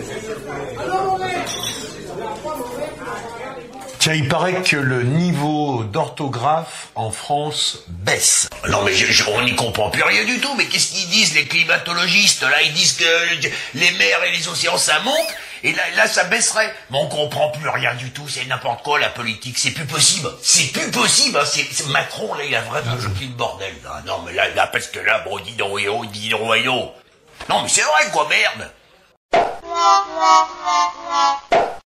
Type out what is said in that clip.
Tiens, il paraît que le niveau d'orthographe en France baisse. Non mais on n'y comprend plus rien du tout. Mais qu'est-ce qu'ils disent les climatologistes là? Ils disent que les mers et les océans ça monte et là ça baisserait. Mais on comprend plus rien du tout. C'est n'importe quoi la politique. C'est plus possible. C'est plus possible. Hein. C'est Macron là, il a vraiment foutu le bordel. Là. Non mais là parce que là bon dis donc yo. Non mais c'est vrai quoi merde.